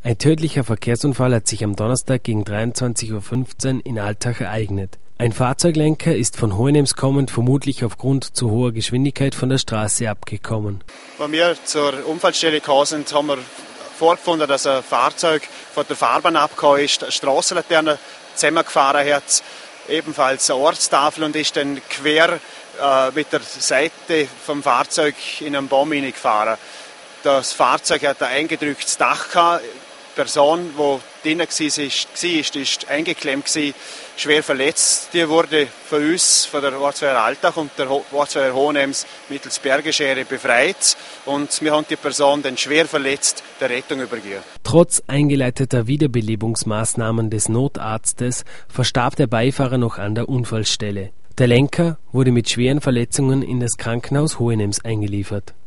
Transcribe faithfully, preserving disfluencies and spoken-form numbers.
Ein tödlicher Verkehrsunfall hat sich am Donnerstag gegen dreiundzwanzig Uhr fünfzehn in Altach ereignet. Ein Fahrzeuglenker ist von Hohenems kommend vermutlich aufgrund zu hoher Geschwindigkeit von der Straße abgekommen. Als wir zur Unfallstelle gekommen sind, haben wir vorgefunden, dass ein Fahrzeug von der Fahrbahn abgekommen ist, eine Strassenlaterne zusammengefahren hat, ebenfalls eine Ortstafel, und ist dann quer äh, mit der Seite vom Fahrzeug in einen Baum hineingefahren. Das Fahrzeug hat ein eingedrücktes Dach gehabt. Die Person, die drinnen war, ist, ist eingeklemmt gewesen, schwer verletzt. Die wurde von uns, von der Ortsfeuerwehr Altach und der Ortsfeuerwehr Hohenems mittels Bergeschere befreit, und wir haben die Person dann schwer verletzt der Rettung übergeben. Trotz eingeleiteter Wiederbelebungsmaßnahmen des Notarztes verstarb der Beifahrer noch an der Unfallstelle. Der Lenker wurde mit schweren Verletzungen in das Krankenhaus Hohenems eingeliefert.